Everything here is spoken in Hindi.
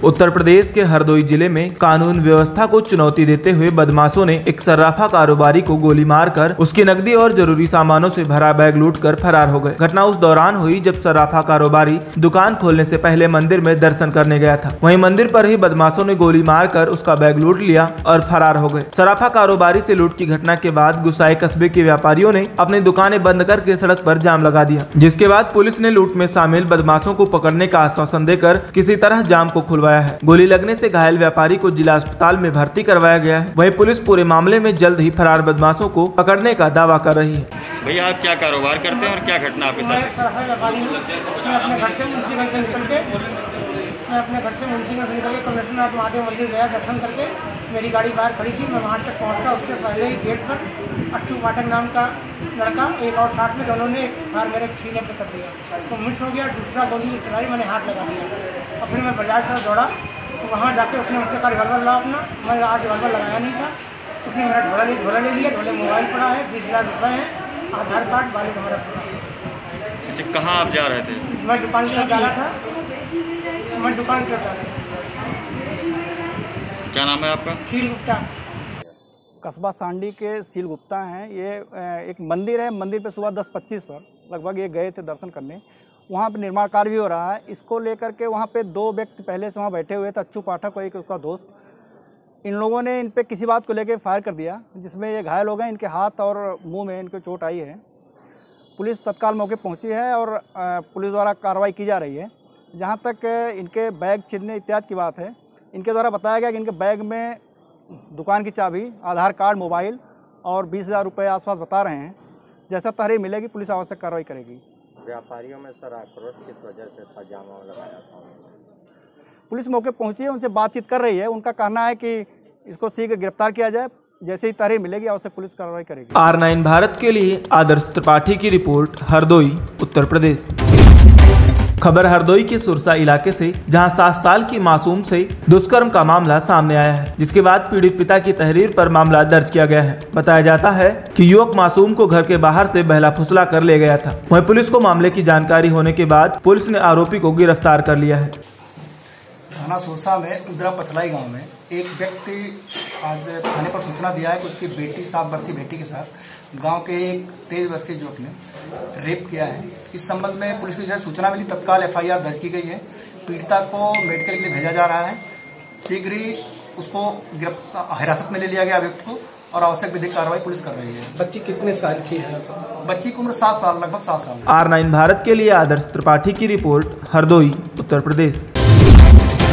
उत्तर प्रदेश के हरदोई जिले में कानून व्यवस्था को चुनौती देते हुए बदमाशों ने एक सर्राफा कारोबारी को गोली मारकर उसकी नकदी और जरूरी सामानों से भरा बैग लूटकर फरार हो गए। घटना उस दौरान हुई जब सर्राफा कारोबारी दुकान खोलने से पहले मंदिर में दर्शन करने गया था। वहीं मंदिर पर ही बदमाशों ने गोली मारकर उसका बैग लूट लिया और फरार हो गए। सर्राफा कारोबारी से लूट की घटना के बाद गुस्साए कस्बे के व्यापारियों ने अपनी दुकानें बंद करके सड़क पर जाम लगा दिया, जिसके बाद पुलिस ने लूट में शामिल बदमाशों को पकड़ने का आश्वासन देकर किसी तरह जाम को खुलवाया है। गोली लगने से घायल व्यापारी को जिला अस्पताल में भर्ती करवाया गया है। वहीं पुलिस पूरे मामले में जल्द ही फरार बदमाशों को पकड़ने का दावा कर रही है। भैया आप क्या कारोबार करते हैं और क्या घटना आपके साथ? मैं अपने घर से मुंशीगंज निकल के कमिश्नर महादेव मंदिर गया दर्शन करके। मेरी गाड़ी बाहर खड़ी थी, मैं वहाँ तक पहुँचा। उससे पहले ही गेट पर अच्छू पाठक नाम का लड़का एक और साथ में दोनों ने एक बार मेरे सीने पर कर दिया, तो मिस हो गया। दूसरा गोली चलाई, मैंने हाथ लगा दिया और फिर मैं बाजार तरफ दौड़ा, तो वहाँ जाके उसने मुझसे कहा रिवॉल्वर ला अपना। मैं आज रिवॉल्वर लगाया नहीं था। उसने मेरा झोला ले लिया। झोले मोबाइल पड़ा है, 20,000 रुपये हैं, आधार कार्ड, वालिद हमारा पड़ा है। अच्छा, कहाँ आप जा रहे थे? मैं दुकान की तरफ जा रहा था। मैं दुकान की तरफ जा रहा था। क्या नाम है आपका? शील गुप्ता। कस्बा सांडी के शील गुप्ता हैं। ये एक मंदिर है, मंदिर पे सुबह 10:25 पर लगभग ये गए थे दर्शन करने। वहाँ पे निर्माण कार्य भी हो रहा है। इसको लेकर के वहाँ पे 2 व्यक्ति पहले से वहाँ बैठे हुए थे, अच्छू पाठक और एक उसका दोस्त। इन लोगों ने इन पे किसी बात को लेकर फायर कर दिया, जिसमें ये घायल हो गए। इनके हाथ और मुँह में इनको चोट आई है। पुलिस तत्काल मौके पहुँची है और पुलिस द्वारा कार्रवाई की जा रही है। जहाँ तक इनके बैग छिनने इत्यादि की बात है, इनके द्वारा बताया गया कि इनके बैग में दुकान की चाबी, आधार कार्ड, मोबाइल और 20,000 रुपये आसपास बता रहे हैं। जैसा तहरीर मिलेगी पुलिस आवश्यक कार्रवाई करेगी। व्यापारियों में सर आक्रोश किस वजह से था, जाम लगाया था? पुलिस मौके पहुंची है, उनसे बातचीत कर रही है। उनका कहना है कि इसको शीघ्र गिरफ्तार किया जाए। जैसे ही तहरीर मिलेगी आवश्यक पुलिस कार्रवाई करेगी। R9 भारत के लिए आदर्श त्रिपाठी की रिपोर्ट, हरदोई, उत्तर प्रदेश। खबर हरदोई के सुरसा इलाके से, जहां 7 साल की मासूम से दुष्कर्म का मामला सामने आया है, जिसके बाद पीड़ित पिता की तहरीर पर मामला दर्ज किया गया है। बताया जाता है कि युवक मासूम को घर के बाहर से बहला फुसला कर ले गया था। वहीं पुलिस को मामले की जानकारी होने के बाद पुलिस ने आरोपी को गिरफ्तार कर लिया है। थाना सुरसा में उदरा पथलाई गांव में एक व्यक्ति आज थाने पर सूचना दिया है कि उसकी बेटी 7 वर्षीय बेटी के साथ गांव के एक 23 वर्षीय युवक ने रेप किया है। इस संबंध में पुलिस को सूचना मिली, तत्काल FIR दर्ज की गई है। पीड़िता को मेडिकल के लिए भेजा जा रहा है। शीघ्र ही उसको हिरासत में ले लिया गया अभियुक्त को और आवश्यक विधिक कार्रवाई पुलिस कर रही है। बच्ची कितने साल की है? बच्ची की उम्र 7 साल, लगभग 7 साल। R9 भारत के लिए आदर्श त्रिपाठी की रिपोर्ट, हरदोई, उत्तर प्रदेश।